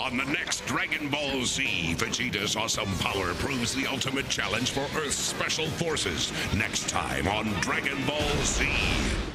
On the next Dragon Ball Z, Vegeta's awesome power proves the ultimate challenge for Earth's special forces. Next time on Dragon Ball Z.